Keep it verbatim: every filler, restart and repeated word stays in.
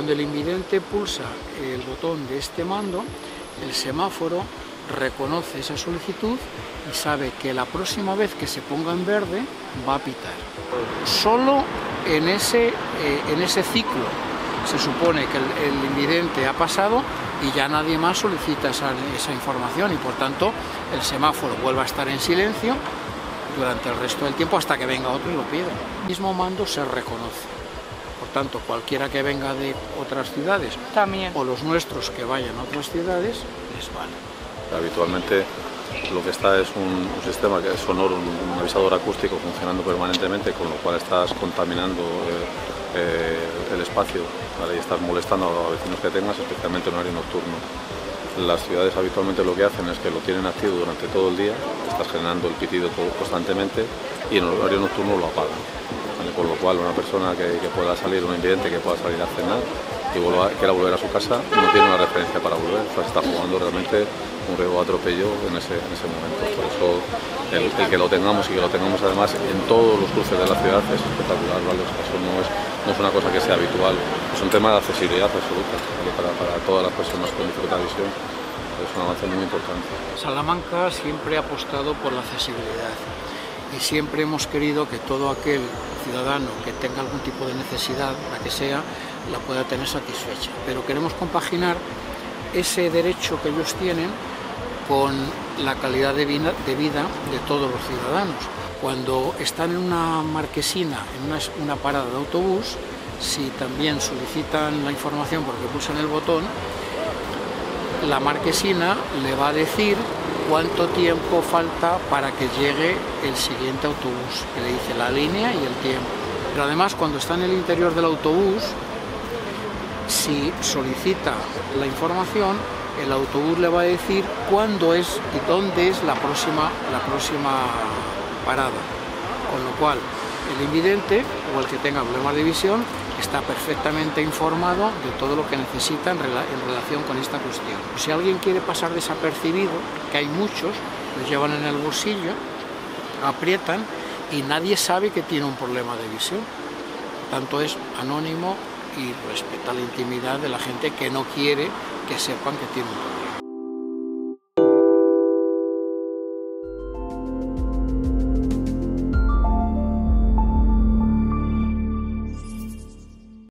Cuando el invidente pulsa el botón de este mando, el semáforo reconoce esa solicitud y sabe que la próxima vez que se ponga en verde va a pitar. Solo en ese, eh, en ese ciclo se supone que el, el invidente ha pasado y ya nadie más solicita esa, esa información y por tanto el semáforo vuelve a estar en silencio durante el resto del tiempo hasta que venga otro y lo pida. El mismo mando se reconoce. Por tanto, cualquiera que venga de otras ciudades también, o los nuestros que vayan a otras ciudades, les vale. Habitualmente lo que está es un, un sistema que es sonoro, un, un avisador acústico funcionando permanentemente, con lo cual estás contaminando eh, eh, el espacio, ¿vale? Y estás molestando a los vecinos que tengas, especialmente en horario nocturno. Las ciudades habitualmente lo que hacen es que lo tienen activo durante todo el día, estás generando el pitido constantemente y en el horario nocturno lo apagan. ¿Vale? Con lo cual una persona que, que pueda salir, un invidente que pueda salir a cenar y vuelva, quiera volver a su casa, no tiene una referencia para volver, o sea, está jugando realmente un riesgo de atropello en ese, en ese momento. Por eso el, el que lo tengamos y que lo tengamos además en todos los cruces de la ciudad es espectacular, ¿vale? O sea, eso no es, no es una cosa que sea habitual, es un tema de accesibilidad absoluta, ¿vale? para, para todas las personas con dificultad de visión. Es un avance muy importante. Salamanca siempre ha apostado por la accesibilidad y siempre hemos querido que todo aquel ciudadano que tenga algún tipo de necesidad, la que sea, la pueda tener satisfecha. Pero queremos compaginar ese derecho que ellos tienen con la calidad de vida, de vida de todos los ciudadanos. Cuando están en una marquesina, en una, una parada de autobús, si también solicitan la información porque pulsan el botón, la marquesina le va a decir cuánto tiempo falta para que llegue el siguiente autobús, que le dice la línea y el tiempo. Pero además, cuando está en el interior del autobús, si solicita la información, el autobús le va a decir cuándo es y dónde es la próxima, la próxima parada. Con lo cual, el invidente o el que tenga problemas de visión está perfectamente informado de todo lo que necesita en, rela en relación con esta cuestión. Si alguien quiere pasar desapercibido, que hay muchos, los llevan en el bolsillo, aprietan y nadie sabe que tiene un problema de visión. Tanto es anónimo y respeta la intimidad de la gente que no quiere que sepan que tiene un problema.